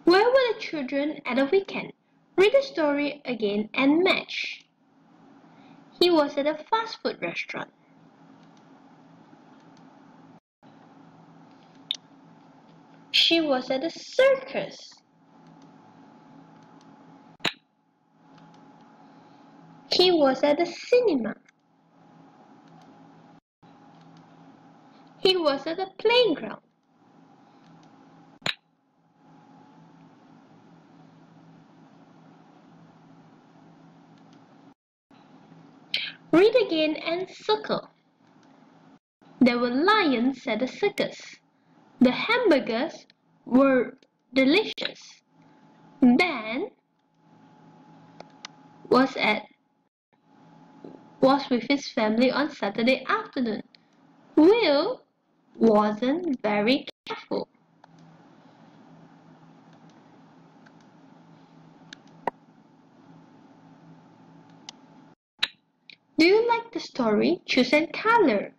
Where were the children at the weekend? Read the story again and match. He was at a fast food restaurant. She was at a circus. He was at the cinema. He was at the playground. Read again and circle. There were lions at the circus. The hamburgers were delicious. Ben was with his family on Saturday afternoon. Will wasn't very careful. Do you like the story? Choose a color.